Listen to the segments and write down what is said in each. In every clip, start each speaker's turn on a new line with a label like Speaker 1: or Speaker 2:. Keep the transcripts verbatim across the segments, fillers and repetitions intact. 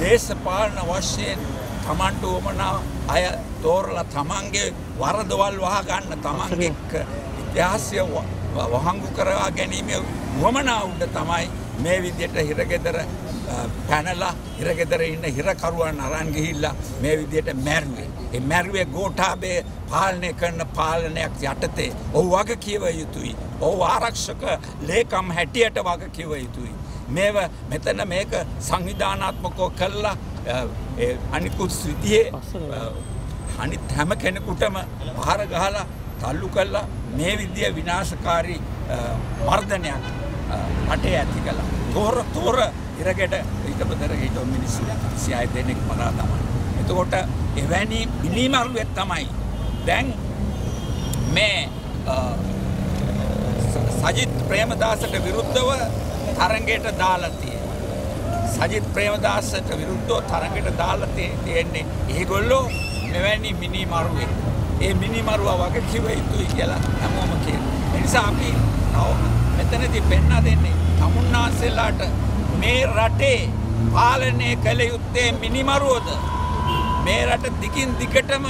Speaker 1: දේශපාලන වශයෙන් තමන්ට උවමනා අය තෝරලා තමන්ගේ වරදවල් වහ ගන්න තමන්ගේ ඉතිහාසය වහංගු කරවා ගැනීමේ උවමනා උඩ තමයි මේ විදියට හිරගෙදර පැනලා හිරගෙදර ඉන්න හිරකරුවන් අරන් ගිහිල්ලා මේ විදියට මැරුවේ. ඒ මැරුවේ ගෝඨාභය පාලනය කරන පාලනයක් යටතේ ඔහු වග කියව යුතුයි. ඔහු ආරක්ෂක ලේකම් හැටියට වග කියව යුතුයි. මේව මෙතන මේක සංවිධානාත්මකව කළා අනිකුත් සිටියේ අනිත් හැම කෙනෙකුටම පහර ගහලා තල්ලු කළා මේ විදිය විනාශකාරී වර්ධනයක් රටේ ඇති කළා. තොර තොර ඉරගෙඩ ඊට බදර ඊට මිනිස්සු සියය දෙනෙක් මරා තමයි. එතකොට එවැනි මිනිමරුවෙක් තමයි දැන් මේ සජිත් ප්‍රේමදාසට විරුද්ධව තරංගයට දාලා තියෙන්නේ. සජිත් ප්‍රේමදාසට විරුද්ධව තරංගයට දාලා තියෙන්නේ ඒගොල්ලෝ මෙවැනි මිනිමරුවෙක්. ඒ මිනිමරුවා වගේ කිව යුතුයි කියලා හැමෝම කියනවා. ඒ නිසා අපි මෙතනදී පෙන්වා දෙන්නේ තමුන්නාන්සේලාට මේ රටේ පාලනය කළ යුත්තේ මිනිමරුවද මේ රට දිගින් දිගටම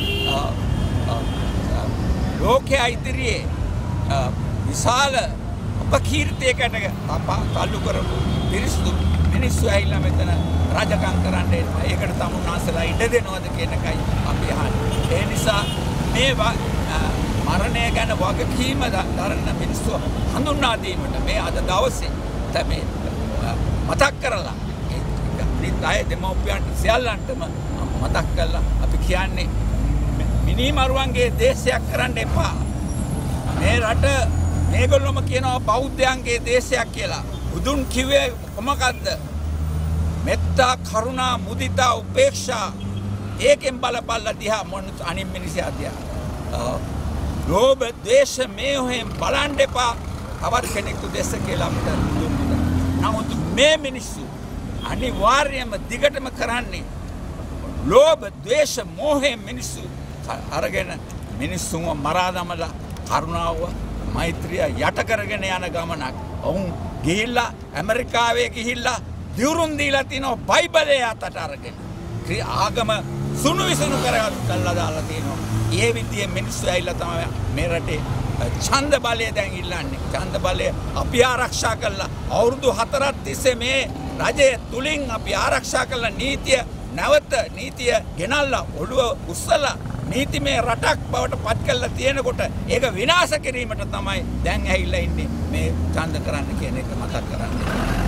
Speaker 1: ලෝකයේ ඉදිරියේ විශාල අපකීර්තියකට තල්ලු කරපු පිරිසුදු මිනිස්සු ඇවිල්ලා මෙතන රජකම් කරන්න එනවා. ඒකට තමුන්නාන්සේලා ඉඩ දෙනවද කියන එකයි අපි අහන්නේ. ඒ නිසා මේ මරණය ගැන වගකීම දරන මිනිස්සු හඳුන්වා දීමට මේ අද දවසේ තමයි මතක් කරලා අනිත් අය දෙමව්පියන්ට සියල්ලන්ටම මතක් කරලා අපි කියන්නේ මිනිමරුවන්ගේ දේශයක් කරන්න එපා. මේ රට මේගොල්ලොම කියනවා බෞද්ධයන්ගේ දේශයක් කියලා. බුදුන් කිව්වේ කොමකද්ද? මෙත්තා කරුණා මුදිතා උපේක්ෂා ඒකෙන් බලපල්ලා දිහා මොන අනිත් මිනිසා දිහා ලෝභ ද්වේෂ මේහෙන් බලන්න එපා. තවත් කෙනෙකු දේශ කියලා අපිට දුන්නා. නමුත් මේ මිනිස්සු අනිවාර්යයෙන්ම දිගටම කරන්නේ ලෝභ ද්වේෂ මෝහයෙන් මිනිස්සු අරගෙන මිනිස්සුන්ව මරා දමලා කරුණාව මෛත්‍රිය යට කරගෙන යන ගමනක්. ඔවුන් ගිහිල්ලා ඇමරිකාවේ ගිහිල්ලා දිවුරුම් දීලා තිනවා බයිබලය අතට අරගෙන. ආගම සුණු විසුණු කරලා දාලා තිනවා. ඒ විදිහේ මිනිස්සු ඇවිල්ලා තමයි මේ රටේ ඡන්ද බලය දැන් ඉල්ලන්නේ. ඡන්ද බලය අපි ආරක්ෂා කළා. අවුරුදු හතරක් තිස්සේ මේ රජය තුලින් අපි ආරක්ෂා කළ නීතිය නැවත නීතිය ගෙනල්ලා ඔළුව උස්සලා නීතිමය රටක් බවට පත් කරලා තියෙනකොට ඒක විනාශ කිරීමට තමයි දැන් ඇවිල්ලා ඉන්නේ මේ ඡන්ද කරන්න කියන එක මතක් කරන්නේ.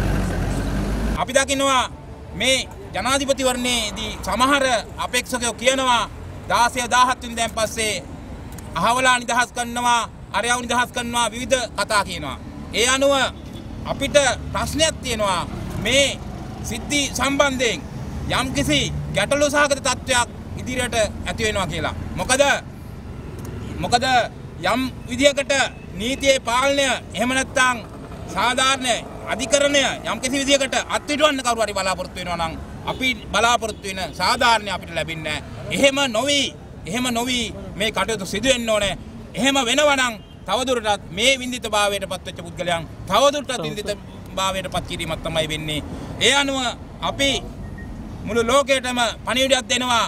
Speaker 2: අපි දකින්නවා මේ ජනාධිපතිවරණයේදී සමහර අපේක්ෂකයෝ කියනවා දාසය දහහත් වෙනි දැන් පස්සේ අහවලා නිදහස් කරනවා අරයව නිදහස් කරනවා විවිධ කතා කියනවා. ඒ අනුව අපිට ප්‍රශ්නයක් තියෙනවා මේ සිද්ධි සම්බන්ධයෙන් යම්කිසි ගැටලු සහගත තත්ත්වයක් ඉදිරියට ඇති වෙනවා කියලා. මොකද මොකද යම් විදියකට නීතියේ පාලනය එහෙම නැත්නම් සාධාරණ අධිකරණය යම්කිසි විදියකට අත්විඳවන්න කවුරු හරි බලාපොරොත්තු වෙනවා නම් අපි බලාපොරොත්තු වෙන සාධාරණය අපිට ලැබෙන්නේ නැහැ. එහෙම නොවි එහෙම නොවි මේ කටයුතු සිදු වෙන්න ඕනේ. එහෙම වෙනවා නම් තවදුරටත් මේ විඳිතභාවයට පත්වෙච්ච පුද්ගලයන් තවදුරටත් විඳිතභාවයට පත් කිරීමක් තමයි වෙන්නේ. ඒ අනුව අපි මුළු ලෝකයටම පණිවිඩයක් දෙනවා.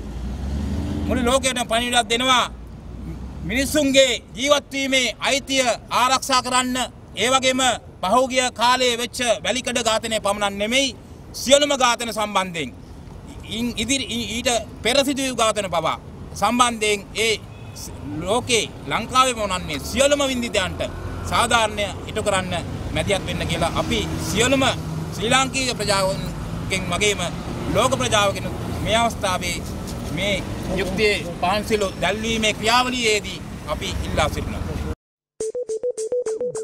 Speaker 2: මුළු ලෝකයටම පණිවිඩයක් දෙනවා. මිනිසුන්ගේ ජීවත් වීමේ අයිතිය ආරක්ෂා කරන්න. ඒ වගේම පහුගිය කාලයේ වෙච්ච වැලිකඩ ඝාතනය පමණක් නෙමෙයි සියලුම ඝාතන සම්බන්ධයෙන් ඉදිරි ඊට පෙර සිදු ඝාතන පවා සම්බන්ධයෙන් ඒ ලෝකේ ලංකාවේ මොනන්නේ සියලුම වින්දිතයන්ට සාධාරණය ඉටු කරන්න මැදිහත් වෙන්න කියලා අපි සියලුම ශ්‍රී ලාංකීය ප්‍රජාවගෙන් වගේම ලෝක ප්‍රජාවගෙන් මේ අවස්ථාවේ මේ යුක්තියේ පහන්සිලු දැල්වීමේ ක්‍රියාවලියේදී අපි ඉල්ලා සිටිනවා.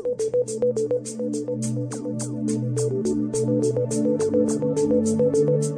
Speaker 2: Thank you.